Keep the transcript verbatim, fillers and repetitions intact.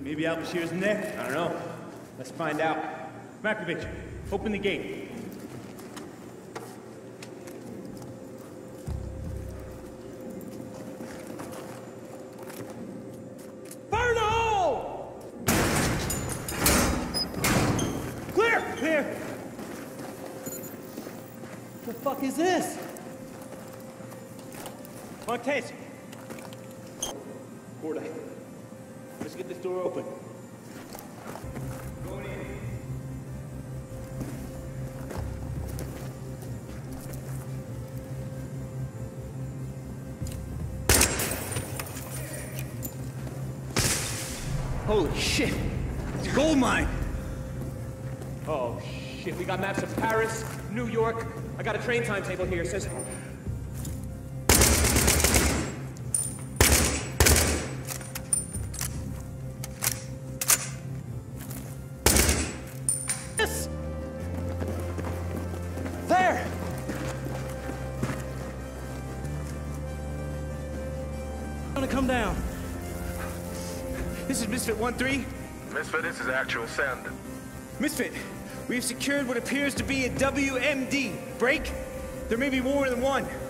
Maybe Al Bashir's in there? I don't know. Let's find out. Markovich, open the gate. Fire in the hole! Clear! Clear! The fuck is this? Montez! Porta. Let's get this door open. Going in. Holy shit! It's a gold mine! Oh, shit. We got maps of Paris, New York. I got a train timetable here. It says... This! There! I'm gonna come down. This is Misfit one three. Misfit, this is actual send. Misfit, we have secured what appears to be a W M D. Break? There may be more than one.